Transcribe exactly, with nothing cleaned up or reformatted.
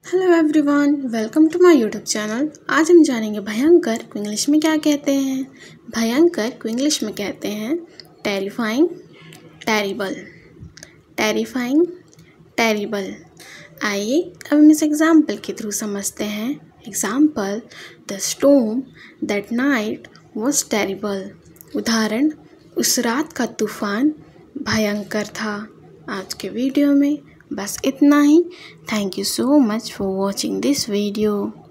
Hello everyone, welcome to my YouTube channel. आज हम जानेंगे भयंकर को इंग्लिश में क्या कहते हैं। भयंकर को इंग्लिश में कहते हैं टेरिफाइंग, टेरिबल, टेरिफाइंग, टेरिबल। आइए अब हम इस एग्जाम्पल के थ्रू समझते हैं। Example, the storm that night was terrible. उदाहरण, उस रात का तूफान भयंकर था। आज के वीडियो में बस इतना ही। Thank you so much for watching this video.